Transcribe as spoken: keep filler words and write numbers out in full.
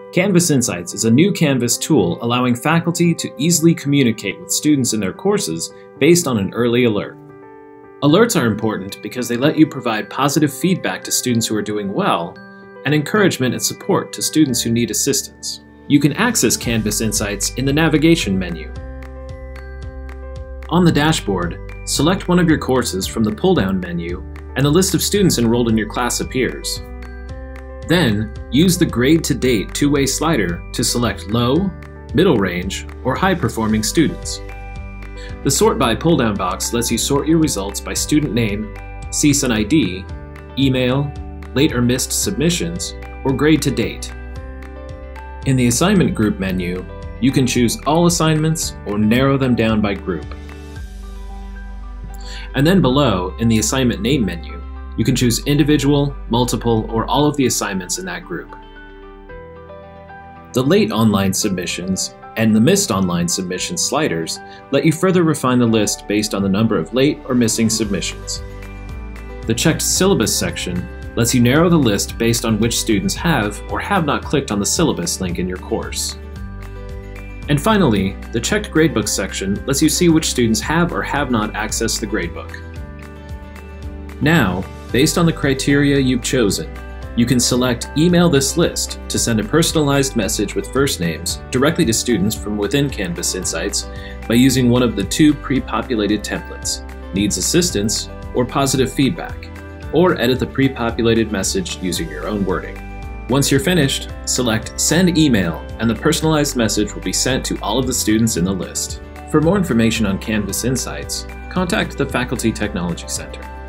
Canvas Insights is a new Canvas tool allowing faculty to easily communicate with students in their courses based on an early alert. Alerts are important because they let you provide positive feedback to students who are doing well and encouragement and support to students who need assistance. You can access Canvas Insights in the navigation menu. On the dashboard, select one of your courses from the pull-down menu and the list of students enrolled in your class appears. Then, use the Grade to Date two-way slider to select low, middle range, or high-performing students. The Sort By pull-down box lets you sort your results by student name, C S U N I D, email, late or missed submissions, or grade to date. In the Assignment Group menu, you can choose all assignments or narrow them down by group. And then below, in the Assignment Name menu, you can choose individual, multiple, or all of the assignments in that group. The Late Online Submissions and the Missed Online Submissions sliders let you further refine the list based on the number of late or missing submissions. The Checked Syllabus section lets you narrow the list based on which students have or have not clicked on the syllabus link in your course. And finally, the Checked Gradebook section lets you see which students have or have not accessed the gradebook. Now, based on the criteria you've chosen, you can select Email this list to send a personalized message with first names directly to students from within Canvas Insights by using one of the two pre-populated templates, Needs Assistance or Positive Feedback, or edit the pre-populated message using your own wording. Once you're finished, select Send Email and the personalized message will be sent to all of the students in the list. For more information on Canvas Insights, contact the Faculty Technology Center.